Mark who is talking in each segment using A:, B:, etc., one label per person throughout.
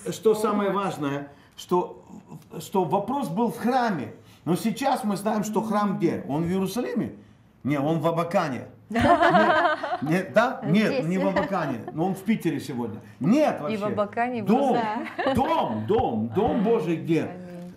A: что самое важное, что вопрос был в храме. Но сейчас мы знаем, что храм где? Он в Иерусалиме? Не, он в Абакане. Нет, да? Нет, не в Абакане, но он в Питере сегодня. Нет вообще.
B: И в Абакане,
A: Дом Божий где?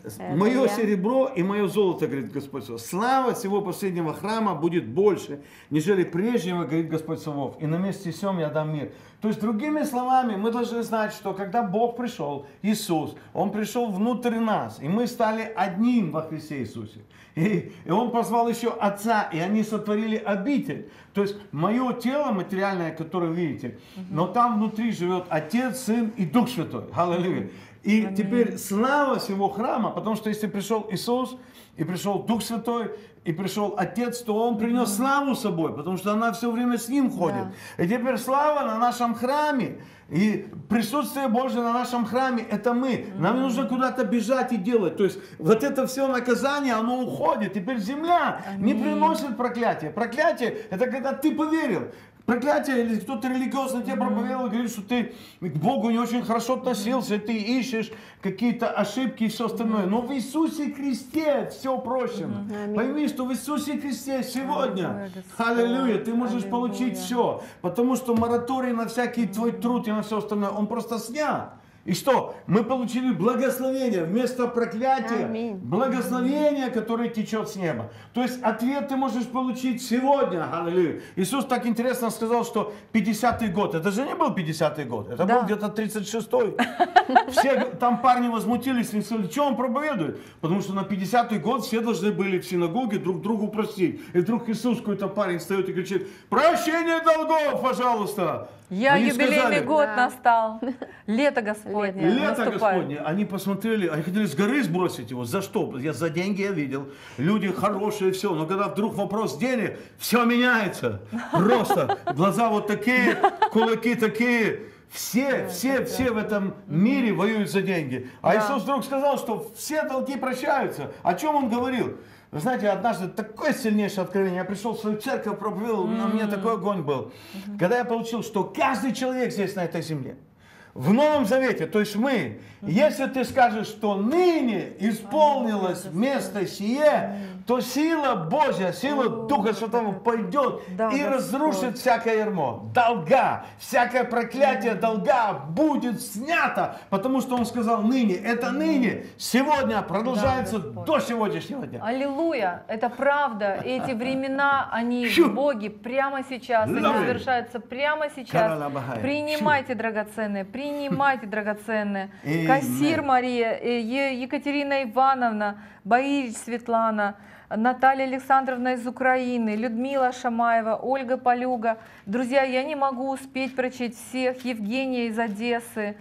A: Мое серебро и мое золото, говорит Господь Савов. Слава всего последнего храма будет больше, нежели прежнего, говорит Господь Савов. И на месте сем я дам мир. То есть, другими словами, мы должны знать, что когда Бог пришел, Иисус, Он пришел внутрь нас, и мы стали одним во Христе Иисусе. И Он позвал еще Отца, и они сотворили обитель. То есть, мое тело материальное, которое вы видите, но там внутри живет Отец, Сын и Дух Святой. Аллилуйя. И теперь слава всего храма, потому что если пришел Иисус, и пришел Дух Святой, и пришел Отец, то Он принес славу с собой, потому что она все время с Ним ходит. И теперь слава на нашем храме, и присутствие Божие на нашем храме, это мы. Нам не нужно куда-то бежать и делать. То есть вот это все наказание, оно уходит. Теперь земля не приносит проклятие. Проклятие, это когда ты поверил. Проклятие, или кто-то религиозно тебе проповедовал, говорит, что ты к Богу не очень хорошо относился, ты ищешь какие-то ошибки и все остальное. Но в Иисусе Христе все прощено. Пойми, что в Иисусе Христе сегодня, аллилуйя, ты можешь получить все. Потому что мораторий на всякий твой труд и на все остальное, он просто снят. И что? Мы получили благословение вместо проклятия, благословение, которое течет с неба. То есть ответ ты можешь получить сегодня. Аллилуйя. Иисус так интересно сказал, что 50-й год, это же не был 50-й год, это был где-то 36-й. Все там парни возмутились и сказали, что он проповедует? Потому что на 50-й год все должны были в синагоге друг другу простить. И вдруг Иисус, какой-то парень встает и кричит, прощение долгов, пожалуйста. Они
B: юбилейный
A: сказали,
B: год настал. Лето Господне.
A: Лето Господне. Они посмотрели, они хотели с горы сбросить его. За что? За деньги я видел. Люди хорошие, все. Но когда вдруг вопрос денег, все меняется. Просто глаза вот такие, кулаки такие. Все в этом мире воюют за деньги. А Иисус вдруг сказал, что все долги прощаются. О чем Он говорил? Вы знаете, однажды такое сильнейшее откровение. Я пришел в свою церковь, проповедовал, у меня такой огонь был. Когда я получил, что каждый человек здесь, на этой земле, в Новом Завете, то есть мы, если ты скажешь, что ныне исполнилось место сие, то сила Божья, сила Духа Святого пойдет и разрушит всякое ярмо. Долга, всякое проклятие долга будет снято, потому что Он сказал ныне. Это ныне, сегодня продолжается до сегодняшнего дня.
B: Аллилуйя, это правда. Эти времена, они в Боге прямо сейчас, они совершаются прямо сейчас. Принимайте драгоценные, принимайте драгоценные. Кассир Мария, Екатерина Ивановна, Баирич Светлана, Наталья Александровна из Украины, Людмила Шамаева, Ольга Полюга. Друзья, я не могу успеть прочесть всех. Евгения из Одессы,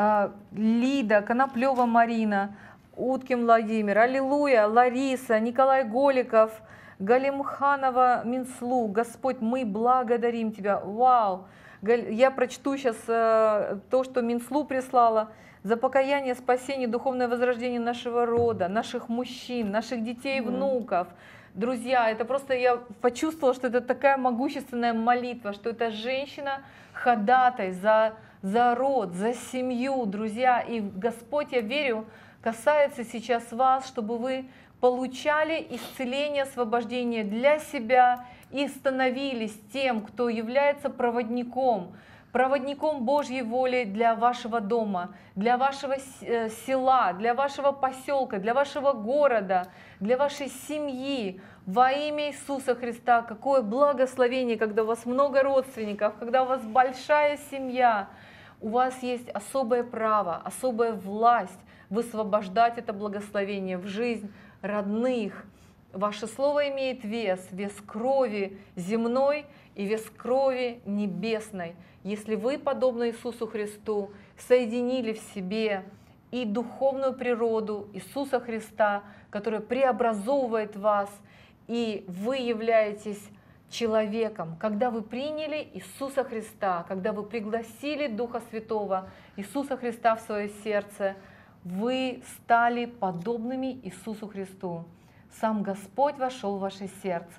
B: Лида, Коноплева Марина, Уткин Владимир, Аллилуйя, Лариса, Николай Голиков, Галимханова Минслу. Господь, мы благодарим Тебя. Вау! Я прочту сейчас то, что Минслу прислала. За покаяние, спасение, духовное возрождение нашего рода, наших мужчин, наших детей и внуков. Друзья, это просто я почувствовала, что это такая могущественная молитва, что это женщина ходатай за род, за семью, друзья. И Господь, я верю, касается сейчас вас, чтобы вы получали исцеление, освобождение для себя и становились тем, кто является проводником Божьей воли для вашего дома, для вашего села, для вашего поселка, для вашего города, для вашей семьи. Во имя Иисуса Христа, какое благословение, когда у вас много родственников, когда у вас большая семья, у вас есть особое право, особая власть высвобождать это благословение в жизнь родных. Ваше слово имеет вес крови земной и вес крови небесной. Если вы, подобно Иисусу Христу, соединили в себе и духовную природу Иисуса Христа, которая преобразовывает вас, и вы являетесь человеком, когда вы приняли Иисуса Христа, когда вы пригласили Духа Святого, Иисуса Христа в свое сердце, вы стали подобными Иисусу Христу. Сам Господь вошел в ваше сердце,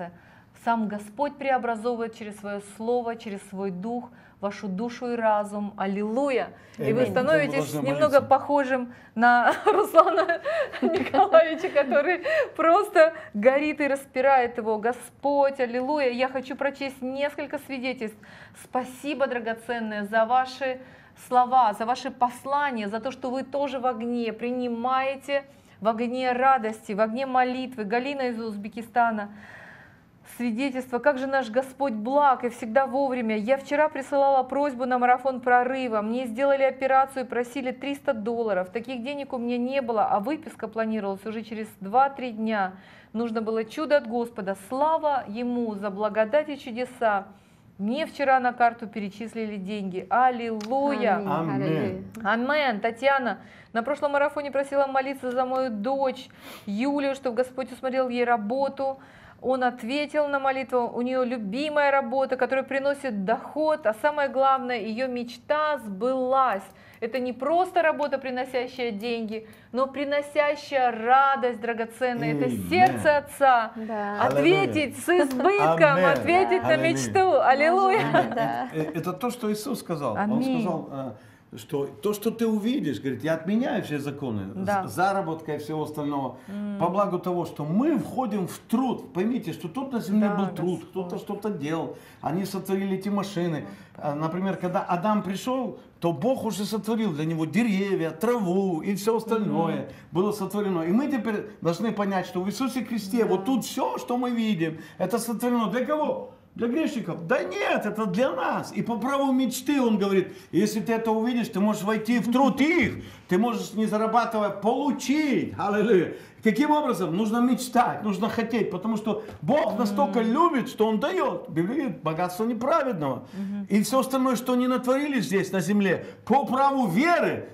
B: Сам Господь преобразовывает через свое слово, через свой дух, вашу душу и разум. Аллилуйя! И вы становитесь немного похожим на Руслана Николаевича, который просто горит и распирает его. Господь, аллилуйя! Я хочу прочесть несколько свидетельств. Спасибо, драгоценное, за ваши слова, за ваши послания, за то, что вы тоже в огне, принимаете в огне радости, в огне молитвы. Галина из Узбекистана. Свидетельство, как же наш Господь благ и всегда вовремя. Я вчера присылала просьбу на марафон прорыва. Мне сделали операцию и просили $300. Таких денег у меня не было, а выписка планировалась уже через 2-3 дня. Нужно было чудо от Господа. Слава Ему за благодать и чудеса. Мне вчера на карту перечислили деньги. Аллилуйя!
A: Аминь.
B: Аминь. Татьяна на прошлом марафоне просила молиться за мою дочь Юлию, чтобы Господь усмотрел ей работу. Он ответил на молитву, у нее любимая работа, которая приносит доход, а самое главное, ее мечта сбылась. Это не просто работа, приносящая деньги, но приносящая радость драгоценная. Это сердце Отца.
C: Да.
B: Ответить с избытком, ответить на мечту. Аллилуйя.
A: Это то, что Иисус сказал. Он
B: Аминь.
A: сказал, что то, что ты увидишь, говорит, я отменяю все законы,
B: Да.
A: заработка и всего остального, по благу того, что мы входим в труд. Поймите, что тут на земле
B: Да,
A: был труд,
B: Господь.
A: кто-то что-то делал, они сотворили эти машины. Например, когда Адам пришел, то Бог уже сотворил для него деревья, траву и все остальное было сотворено. И мы теперь должны понять, что в Иисусе Христе вот тут все, что мы видим, это сотворено для кого? Для грешников? Да нет, это для нас. И по праву мечты он говорит, если ты это увидишь, ты можешь войти в труд их, ты можешь, не зарабатывая, получить. Аллилуйя. Каким образом? Нужно мечтать, нужно хотеть, потому что Бог настолько любит, что Он дает. Библия говорит, богатство неправедного. И все остальное, что они натворили здесь на земле, по праву веры,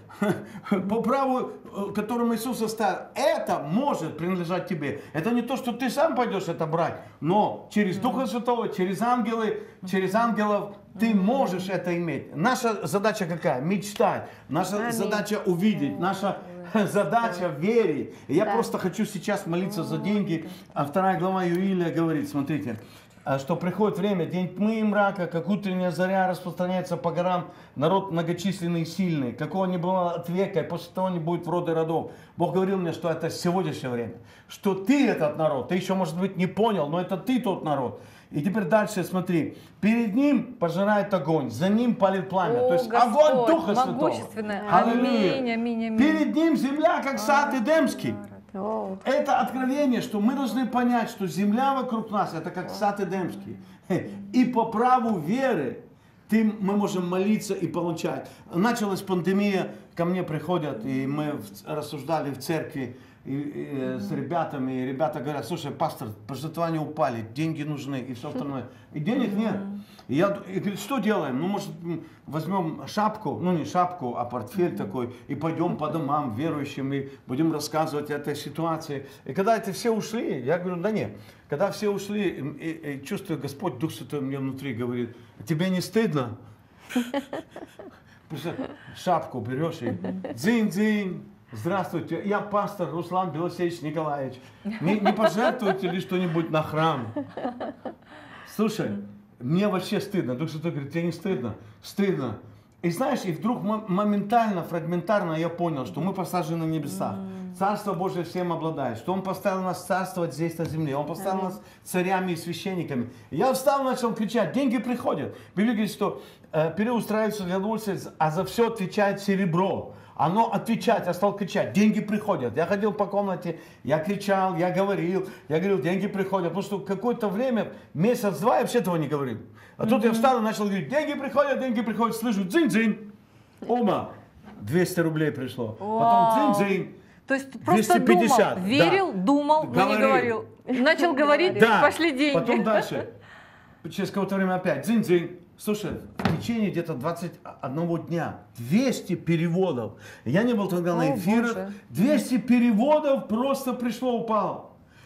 A: по праву, которым Иисус оставил, это может принадлежать тебе. Это не то, что ты сам пойдешь это брать, но через Духа Святого, через ангелов ты можешь это иметь. Наша задача какая? Мечтать. Наша задача увидеть. Наша задача верить. И я просто хочу сейчас молиться за деньги. А 2 глава Юилия говорит, смотрите, что приходит время, день тьмы и мрака, как утренняя заря распространяется по горам, народ многочисленный и сильный, какого не было от века, и после того не будет в роды родов. Bог говорил мне, что это сегодняшнее время, что ты этот народ, ты еще, может быть, не понял, но это ты тот народ. И теперь дальше смотри, перед ним пожирает огонь, за ним палит пламя,
B: О,
A: то есть
B: Господь,
A: огонь Духа Святого.
B: могущественное.
A: Аллилуйя.
B: Аминь, аминь, аминь.
A: Перед ним земля, как сад Эдемский.
C: О,
A: Это откровение, что мы должны понять, что земля вокруг нас, это как сад Эдемский. И по праву веры мы можем молиться и получать. Началась пандемия, ко мне приходят, и мы рассуждали в церкви с ребятами, и ребята говорят, слушай, пастор, пожертвования упали, деньги нужны и все остальное. И денег нет. И говорит, что делаем? Ну, может, возьмем шапку, ну не шапку, а портфель такой, и пойдем по домам верующим, и будем рассказывать о этой ситуации. И когда это все ушли, я говорю, да нет. Когда все ушли, и чувствую, Господь, Дух Святой мне внутри говорит, тебе не стыдно? Шапку берешь и дзынь-дзынь. Здравствуйте, я пастор Руслан Белосеевич Николаевич. Не пожертвуете ли что-нибудь на храм? Слушай, мне вообще стыдно. Дух Святой говорит, тебе не стыдно? Стыдно. И знаешь, и вдруг моментально, фрагментарно я понял, что мы посажены на небесах. Царство Божие всем обладает. Что Он поставил нас царствовать здесь на земле. Он поставил нас царями и священниками. Я встал, начал кричать, деньги приходят. Библия говорит, что переустраиваются для удовольствия, а за все отвечает серебро. Оно отвечать, я стал кричать, деньги приходят. Я ходил по комнате, я кричал, я говорил, деньги приходят. Потому что какое-то время, месяц-два, я вообще этого не говорил. А тут я встал и начал говорить, деньги приходят, слышу, дзынь-дзынь. Ома, 200 рублей пришло. Потом дзынь-дзынь.
B: То есть просто
A: 250,
B: думал, верил,
A: да.
B: думал, но не говорил. Начал говорить,
A: Да.
B: пошли деньги.
A: Потом дальше. Через какое-то время опять дзынь-дзынь. Слушай, в течение где-то 21 дня 200 переводов. Я не был тогда на эфирах.
B: Боже.
A: 200 переводов просто пришло, упало.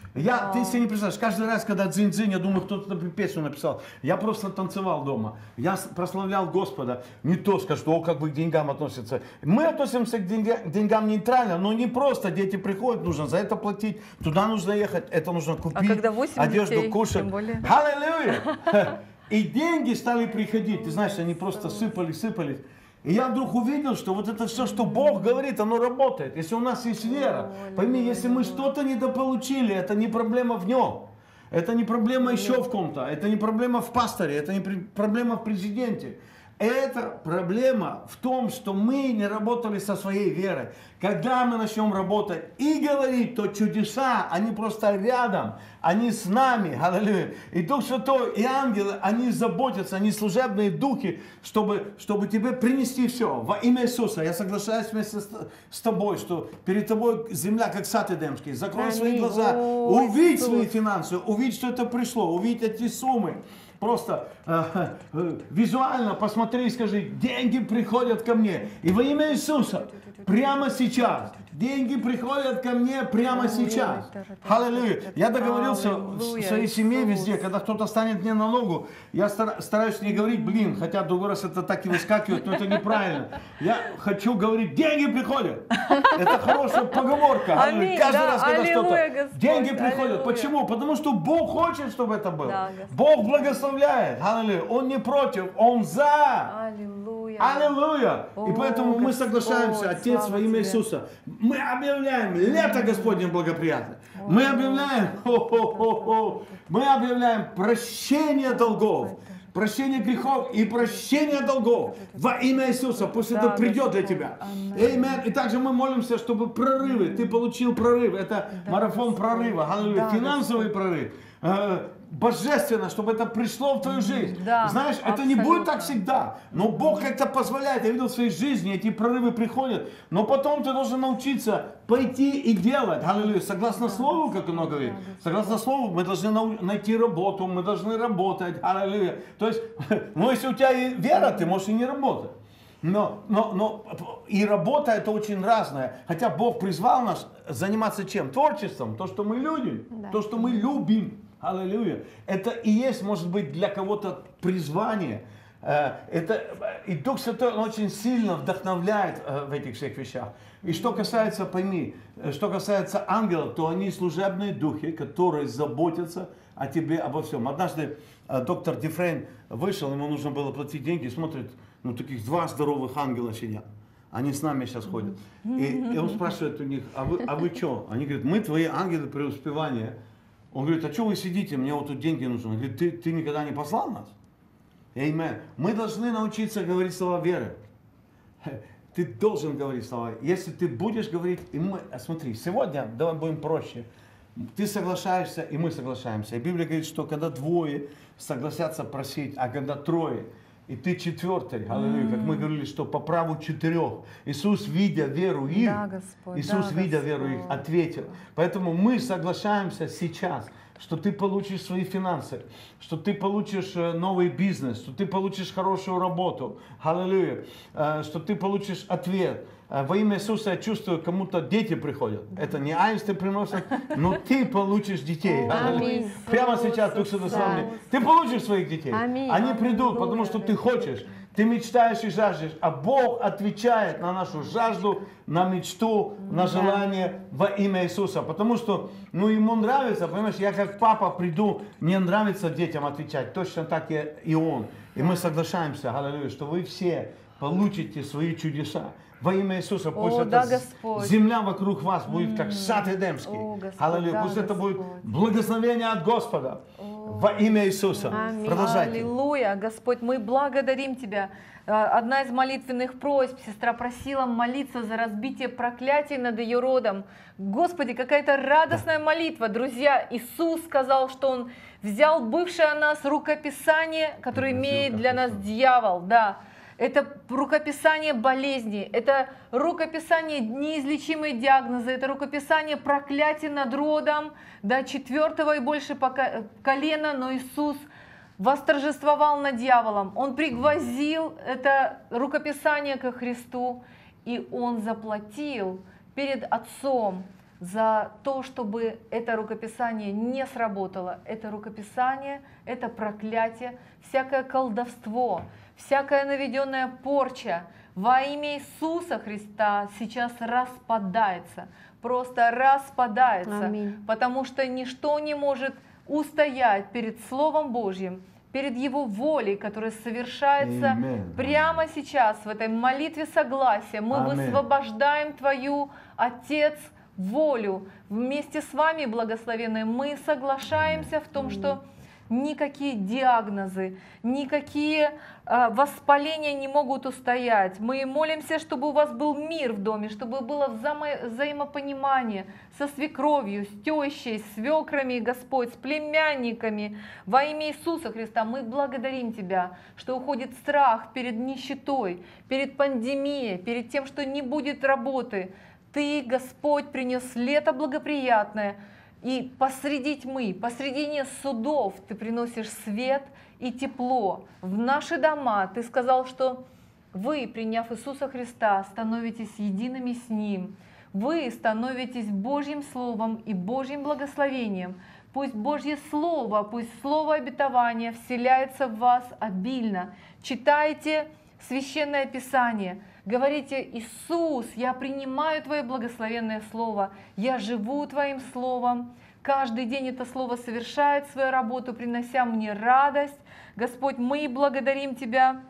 A: Ты себе не представляешь, каждый раз, когда дзынь-дзынь, я думаю, кто-то песню написал. Я просто танцевал дома. Я прославлял Господа. Не то скажут, как вы к деньгам относитесь. Мы относимся к деньгам нейтрально, но не просто. Дети приходят, нужно за это платить, туда нужно ехать, это нужно купить,
B: когда 8
A: одежду
B: детей,
A: кушать.
B: тем более.
A: Аллилуйя! И деньги стали приходить. Ты знаешь, они просто сыпались. И я вдруг увидел, что вот это все, что Бог говорит, оно работает. Если у нас есть вера, пойми, если мы что-то недополучили, это не проблема в нем. Это не проблема еще в ком-то. Это не проблема в пасторе. Это не проблема в президенте. Это проблема в том, что мы не работали со своей верой. Когда мы начнем работать и говорить, то чудеса, они просто рядом, они с нами, аллилуйя. И Дух Святой, и ангелы, они заботятся, они служебные духи, чтобы тебе принести все. Во имя Иисуса, я соглашаюсь вместе с тобой, что перед тобой земля, как сад Эдемский. Закрой свои глаза, увидь свои финансы, увидь, что это пришло, увидь эти суммы. Просто визуально посмотри и скажи, деньги приходят ко мне. И во имя Иисуса, прямо сейчас, деньги приходят ко мне прямо сейчас. Аллилуйя. Я договорился в своей семье везде, когда кто-то станет мне на ногу, я стараюсь не говорить, хотя другой раз это так и выскакивает, но это неправильно. Я хочу говорить, деньги приходят. Это хорошая поговорка. Каждый раз, когда что-то, деньги приходят. Почему? Потому что Бог хочет, чтобы это было. Бог благословляет. Аллилуйя. Он не против, Он за.
B: Аллилуйя.
A: Аллилуйя. И поэтому мы соглашаемся, Отец, во имя Иисуса. Мы объявляем лето Господне благоприятное. Мы объявляем прощение долгов. Прощение грехов и прощение долгов во имя Иисуса. Пусть это придет для тебя. Аминь. И также мы молимся, чтобы прорывы, ты получил прорыв. Это марафон прорыва. Аллилуйя. Финансовый прорыв. Божественно, чтобы это пришло в твою жизнь. Знаешь, это не будет так всегда. Но Бог как-то позволяет. Я видел в своей жизни, эти прорывы приходят. Но потом ты должен научиться пойти и делать. Аллилуйя. Согласно Слову, как оно говорит. Согласно Слову, мы должны найти работу, мы должны работать. Аллилуйя. То есть, если у тебя и вера, ты можешь и не работать. Но и работа это очень разная. Хотя Бог призвал нас заниматься чем? Творчеством. То, что мы любим. То, что мы любим. Аллилуйя. Это и есть, может быть, для кого-то призвание. И Дух Святой, Он очень сильно вдохновляет в этих всех вещах. И что касается, пойми, что касается ангелов, то они служебные духи, которые заботятся о тебе, обо всем. Однажды доктор Дифрейн вышел, ему нужно было платить деньги, смотрит, таких 2 здоровых ангела сидят. Они с нами сейчас ходят. И он спрашивает у них, а вы что? Они говорят, мы твои ангелы преуспевания. Он говорит, а что вы сидите, мне вот тут деньги нужны. Он говорит, ты никогда не послал нас? Amen. Мы должны научиться говорить слова веры. Ты должен говорить слова. Если ты будешь говорить, смотри, сегодня, давай будем проще. Ты соглашаешься, и мы соглашаемся. И Библия говорит, что когда 2 согласятся просить, а когда 3, и ты 4, аллилуйя, как мы говорили, что по праву 4. Иисус, видя веру их, видя веру их, ответил. Поэтому мы соглашаемся сейчас, что ты получишь свои финансы, что ты получишь новый бизнес, что ты получишь хорошую работу, аллилуйя, что ты получишь ответ. Во имя Иисуса я чувствую, кому-то дети приходят. Это не аисты приносят, но ты получишь детей.
B: Аминь.
A: Прямо сейчас Дух Святой с вами. Ты получишь своих детей. Они придут, потому что ты хочешь. Ты мечтаешь и жаждешь, а Бог отвечает на нашу жажду, на мечту, на желание во имя Иисуса. Потому что, ему нравится, понимаешь, я как папа приду, мне нравится детям отвечать, точно так и он. И мы соглашаемся, аллилуйя, что вы все получите свои чудеса. Во имя Иисуса, пусть земля вокруг вас будет как сад Эдемский. Аллилуйя, пусть это будет благословение от Господа. Во имя Иисуса.
B: Аминь.
A: Продолжайте.
B: Аллилуйя, Господь, мы благодарим Тебя. Одна из молитвенных просьб, сестра просила молиться за разбитие проклятий над ее родом. Господи, какая-то радостная молитва. Друзья, Иисус сказал, что Он взял бывшее о нас рукописание, которое имеет для нас дьявол. Да. Это рукописание болезней, это рукописание неизлечимые диагнозы, это рукописание проклятий над родом, до 4 и больше колена, но Иисус восторжествовал над дьяволом. Он пригвоздил это рукописание ко Христу, и Он заплатил перед Отцом за то, чтобы это рукописание не сработало. Это рукописание, это проклятие, всякое колдовство, всякая наведенная порча во имя Иисуса Христа сейчас распадается, просто распадается.
C: Аминь.
B: Потому что ничто не может устоять перед Словом Божьим, перед Его волей, которая совершается прямо сейчас в этой молитве согласия. Мы высвобождаем Твою, Отец, волю. Вместе с вами, благословенные, мы соглашаемся в том, что никакие диагнозы, никакие воспаления не могут устоять. Мы молимся, чтобы у вас был мир в доме, чтобы было взаимопонимание со свекровью, с тещей, с свекрами, Господь, с племянниками. Во имя Иисуса Христа мы благодарим Тебя, что уходит страх перед нищетой, перед пандемией, перед тем, что не будет работы. Ты, Господь, принес лето благоприятное, и посреди тьмы, посредине судов Ты приносишь свет и тепло в наши дома. Ты сказал, что вы, приняв Иисуса Христа, становитесь едиными с Ним. Вы становитесь Божьим Словом и Божьим благословением. Пусть Божье Слово, пусть Слово обетования вселяется в вас обильно. Читайте Священное Писание. Говорите: Иисус, я принимаю Твое благословенное Слово, я живу Твоим Словом. Каждый день это Слово совершает свою работу, принося мне радость. Господь, мы благодарим Тебя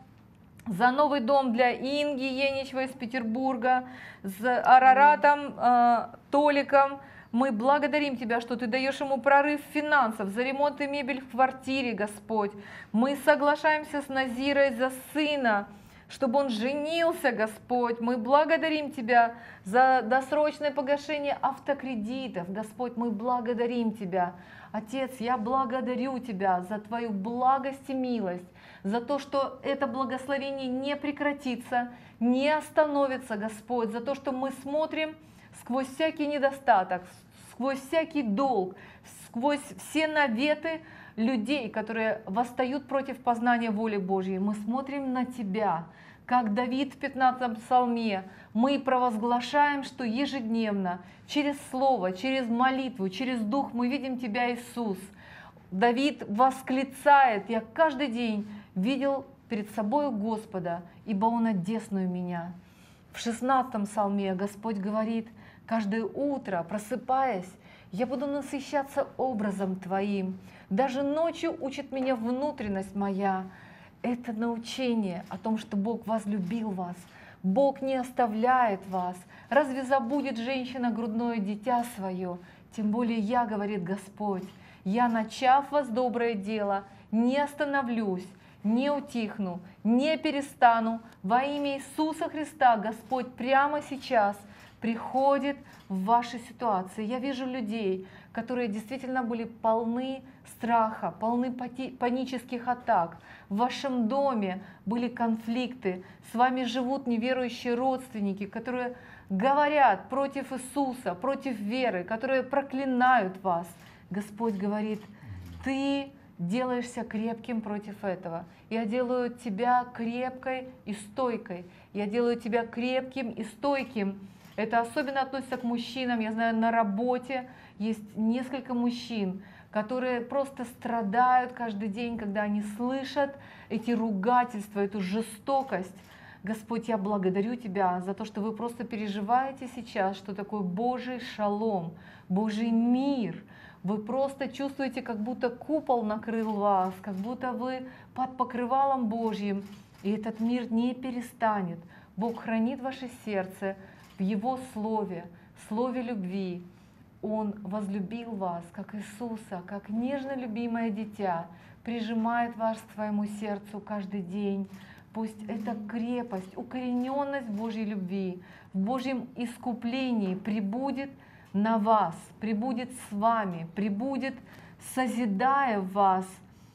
B: за новый дом для Инги Еничевой из Петербурга, с Араратом, Толиком. Мы благодарим Тебя, что Ты даешь ему прорыв финансов, за ремонт и мебель в квартире, Господь. Мы соглашаемся с Назирой за сына, чтобы он женился, Господь. Мы благодарим Тебя за досрочное погашение автокредитов. Господь, мы благодарим Тебя. Отец, я благодарю Тебя за Твою благость и милость, за то, что это благословение не прекратится, не остановится, Господь, за то, что мы смотрим сквозь всякий недостаток, сквозь всякий долг, сквозь все наветы людей, которые восстают против познания воли Божьей. Мы смотрим на Тебя, как Давид в 15-м псалме. Мы провозглашаем, что ежедневно, через Слово, через молитву, через Дух мы видим Тебя, Иисус. Давид восклицает: «Я каждый день видел перед собой Господа, ибо Он одесную меня». В 16-м псалме Господь говорит: «Каждое утро, просыпаясь, я буду насыщаться образом Твоим. Даже ночью учит меня внутренность моя». Это научение о том, что Бог возлюбил вас, Бог не оставляет вас. Разве забудет женщина грудное дитя свое? Тем более я, говорит Господь, я, начав вас доброе дело, не остановлюсь, не утихну, не перестану. Во имя Иисуса Христа Господь прямо сейчас приходит в ваши ситуации. Я вижу людей, которые действительно были полны страха, полны панических атак. В вашем доме были конфликты, с вами живут неверующие родственники, которые говорят против Иисуса, против веры, которые проклинают вас. Господь говорит: ты делаешься крепким против этого. Я делаю тебя крепкой и стойкой. Я делаю тебя крепким и стойким. Это особенно относится к мужчинам. Я знаю, на работе есть несколько мужчин, которые просто страдают каждый день, когда они слышат эти ругательства, эту жестокость. Господь, я благодарю Тебя за то, что вы просто переживаете сейчас, что такое Божий шалом, Божий мир. Вы просто чувствуете, как будто купол накрыл вас, как будто вы под покрывалом Божьим, и этот мир не перестанет. Бог хранит ваше сердце в Его Слове, Слове любви. Он возлюбил вас, как Иисуса, как нежно любимое дитя, прижимает вас к своему сердцу каждый день. Пусть эта крепость, укорененность Божьей любви, в Божьем искуплении пребудет на вас, пребудет с вами, пребудет, созидая в вас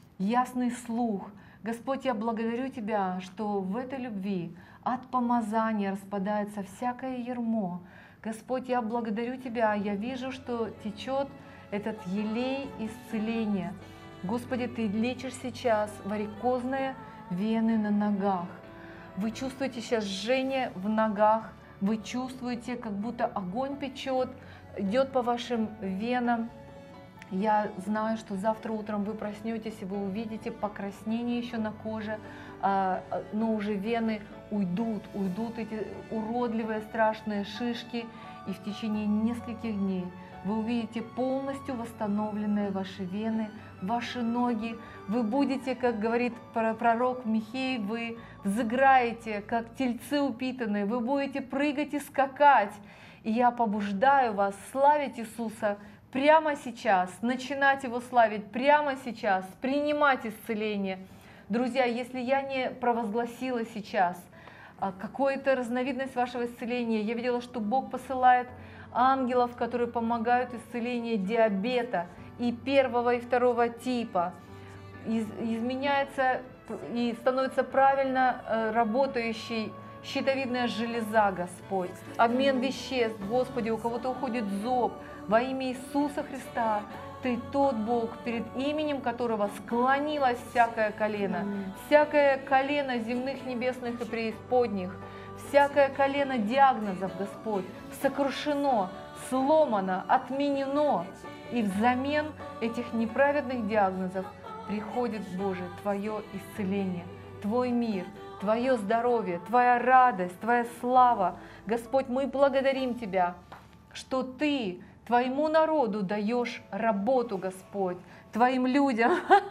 B: ясный слух. Господь, я благодарю Тебя, что в этой любви от помазания распадается всякое ярмо. Господь, я благодарю Тебя, я вижу, что течет этот елей исцеления. Господи, Ты лечишь сейчас варикозные вены на ногах. Вы чувствуете сейчас жжение в ногах, вы чувствуете, как будто огонь печет идет по вашим венам. Я знаю, что завтра утром вы проснетесь и вы увидите покраснение еще на коже, но уже вены уйдут эти уродливые страшные шишки, и в течение нескольких дней вы увидите полностью восстановленные ваши вены, ваши ноги. Вы будете, как говорит пророк Михей, вы взыграете, как тельцы упитанные, вы будете прыгать и скакать. И я побуждаю вас славить Иисуса прямо сейчас, начинать Его славить прямо сейчас, принимать исцеление. Друзья, если я не провозгласила сейчас какую-то разновидность вашего исцеления, я видела, что Бог посылает ангелов, которые помогают исцелению диабета и первого, и второго типа. Изменяется и становится правильно работающей щитовидная железа, Господь. Обмен веществ, Господи, у кого-то уходит зоб. Во имя Иисуса Христа Ты тот Бог, перед именем которого склонилось всякое колено земных, небесных и преисподних, всякое колено диагнозов, Господь, сокрушено, сломано, отменено. И взамен этих неправедных диагнозов приходит, Боже, Твое исцеление, Твой мир, Твое здоровье, Твоя радость, Твоя слава. Господь, мы благодарим Тебя, что Ты Твоему народу даешь работу, Господь, Твоим людям.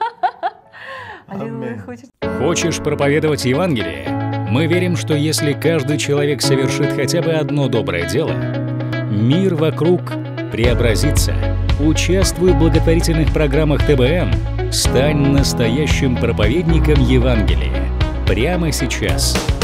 C: Хочешь проповедовать Евангелие? Мы верим, что если каждый человек совершит хотя бы одно доброе дело, мир вокруг преобразится. Участвуй в благотворительных программах ТБН, стань настоящим проповедником Евангелия. Прямо сейчас.